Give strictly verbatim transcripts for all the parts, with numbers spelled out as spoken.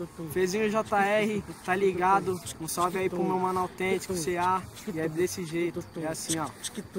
Fezinho J R, tá ligado? Um salve aí pro meu mano autêntico, C A. E é desse jeito, é assim, ó.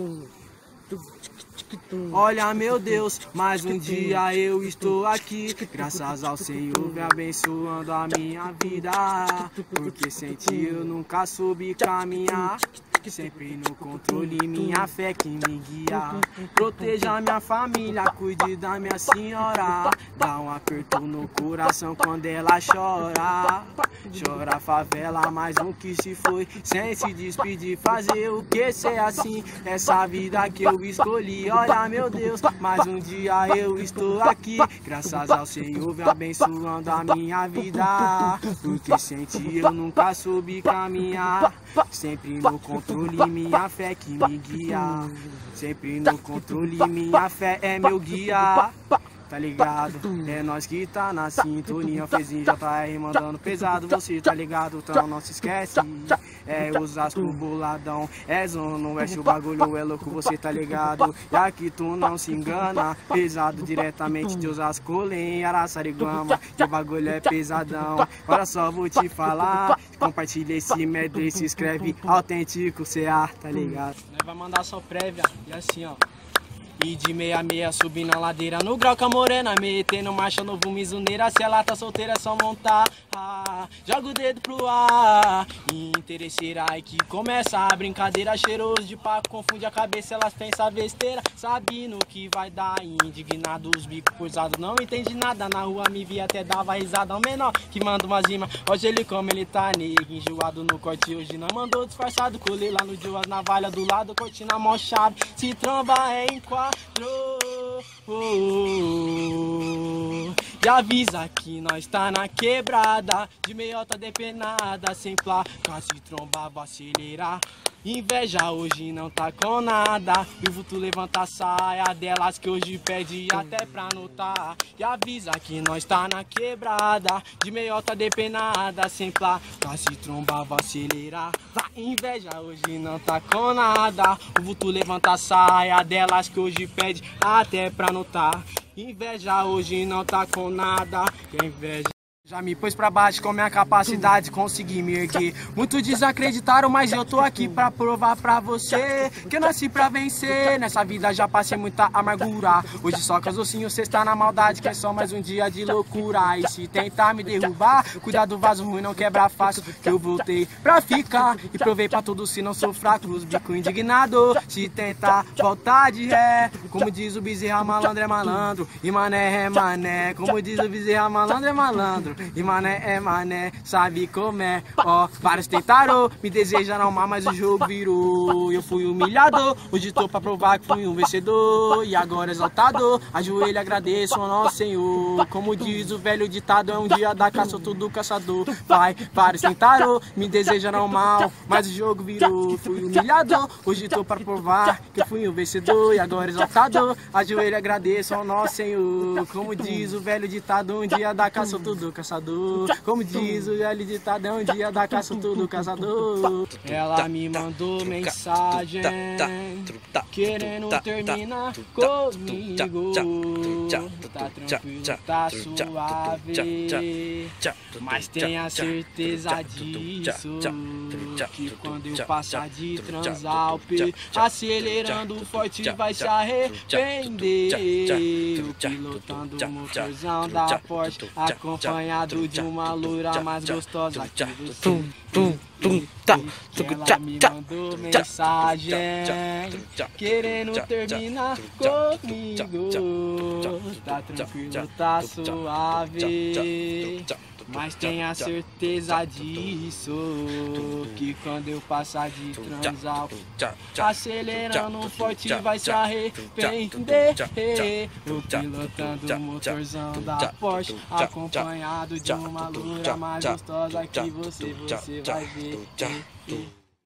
Olha, meu Deus, mais um dia eu estou aqui. Graças ao Senhor me abençoando a minha vida. Porque sem ti eu nunca soube caminhar. Sempre no controle, minha fé que me guia. Proteja minha família, cuide da minha senhora. Dá um aperto no coração quando ela chora. Chora a favela, mais um que se foi. Sem se despedir, fazer o que ser assim. Essa vida que eu escolhi. Olha, meu Deus, mais um dia eu estou aqui. Graças ao Senhor me abençoando a minha vida. Porque sem ti eu nunca soube caminhar. Sempre no controle, minha fé que me guia. Sempre no controle, minha fé é meu guia. Tá ligado? É nós que tá na sintonia. Fezinho J R mandando pesado, você tá ligado? Então não se esquece. É Osasco boladão, é Zona Oeste, o bagulho é louco, você tá ligado? E aqui tu não se engana. Pesado diretamente de Osasco, em Araçariguama. Que o bagulho é pesadão. Olha só, vou te falar. Compartilha esse medley, se inscreve. Autêntico C A, tá ligado? Vai mandar só prévia e assim, ó. E de meia a meia subindo a ladeira, no grau com a morena, metendo marcha novo mizuneira. Se ela tá solteira é só montar, ah, joga o dedo pro ar. Interesseira aí que começa a brincadeira. Cheiroso de paco, confunde a cabeça, elas pensam besteira. Sabe no que vai dar, indignado os bicos coisados. Não entendi nada, na rua me vi até dava risada. O menor que manda uma zima, hoje ele como ele tá nego. Enjoado no corte, hoje não mandou disfarçado. Colei lá no Joe as navalha do lado, corte na mão chave. Se tromba é em quatro. Oh, oh, oh. E avisa que nós tá na quebrada, de meiota depenada, sem placa, se trombar, vou acelerar. Inveja hoje não tá com nada. E o vulto levanta a saia delas que hoje pede até pra notar. E avisa que nós tá na quebrada, de meiota depenada, sem placa, se trombar, vou acelerar. Inveja hoje não tá com nada. O vulto levanta a saia delas que hoje pede até pra notar. Inveja hoje não tá com nada. Que inveja já me pôs pra baixo com minha capacidade, consegui me erguer. Muitos desacreditaram, mas eu tô aqui pra provar pra você que eu nasci pra vencer. Nessa vida já passei muita amargura. Hoje só com os ossinhos, cê está na maldade, que é só mais um dia de loucura. E se tentar me derrubar, cuidado do vaso ruim, não quebra fácil, que eu voltei pra ficar. E provei pra todos se não sou fraco, os bico indignado. Se tentar voltar de ré, como diz o Bezerra, malandro é malandro, e mané é mané. Como diz o Bezerra, malandro é malandro, e mané é mané, sabe como é. Ó, vários tentaram, me desejaram mal, mas o jogo virou. Eu fui humilhado, hoje tô pra provar que fui um vencedor. E agora exaltado, ajoelho e agradeço ao nosso Senhor. Como diz o velho ditado, é um dia da caça, todo caçador. Vai, vários tentaram, me desejaram mal, mas o jogo virou. Fui humilhado, hoje tô pra provar que eu fui um vencedor. E agora exaltado, ajoelho e agradeço ao nosso Senhor. Como diz o velho ditado, um dia da caça, todo caçador. Como diz o velho ditado, é um dia da caça, todo caçador. Ela me mandou mensagem querendo terminar comigo. Tá tranquilo, tá suave, mas tenha certeza disso, que quando eu passar de Transalp, acelerando forte vai se arrepender. Eu pilotando o motorzão da Porsche, acompanhado de uma loura mais gostosa que você. Ela me mandou mensagem querendo terminar comigo. Tá tranquilo, tá suave, mas tenha certeza disso, que quando eu passar de Transalp, acelerando forte vai se arrepender. Eu pilotando o motorzão da Porsche, acompanhado de uma loura mais gostosa que você, você vai ver.